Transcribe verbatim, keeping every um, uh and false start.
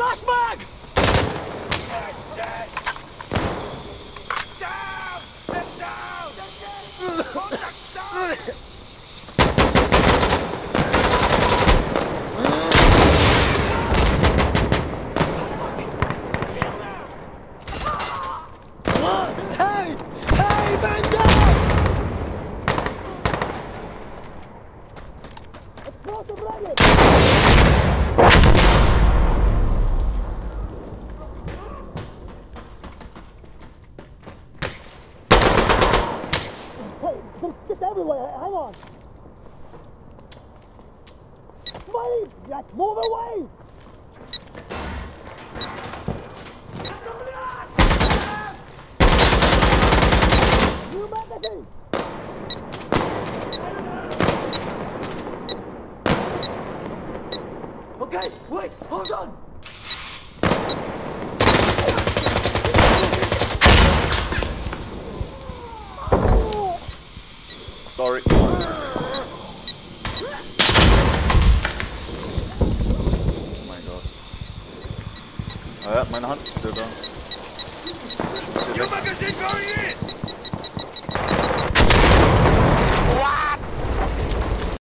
Flash mag! Shit, shit! Down! Get down! Contact down! Hey! Hey, man down! Explosive ready! Hey, it's everywhere. Hang on. Buddy, Jack, move away! New magazine! Okay, wait, hold on! Sorry. Oh mein Gott. Ah ja, meine Hand ist wieder da. New magazine going in!